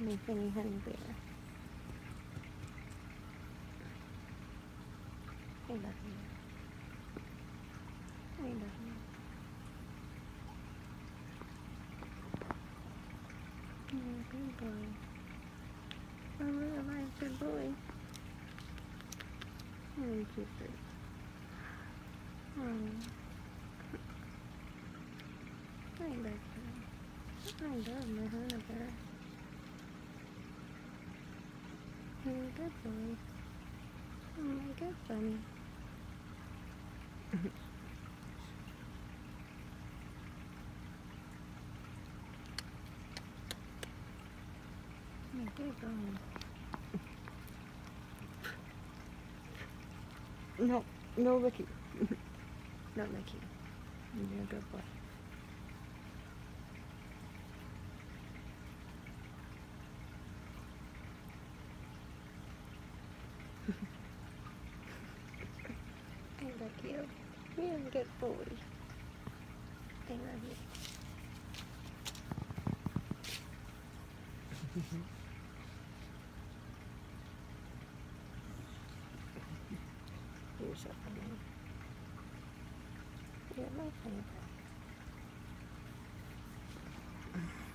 Penny Honey Bear. I love you. I love you. You're a good boy. I really like your boy. Oh, you cute. Oh, I love you. I love my honey bear. You're a good boy. Oh my good bunny. My good bunny. No, no Ricky. No Ricky. You're a good boy. I love you. You're a good boy. I love you. You're so funny. You're my favorite.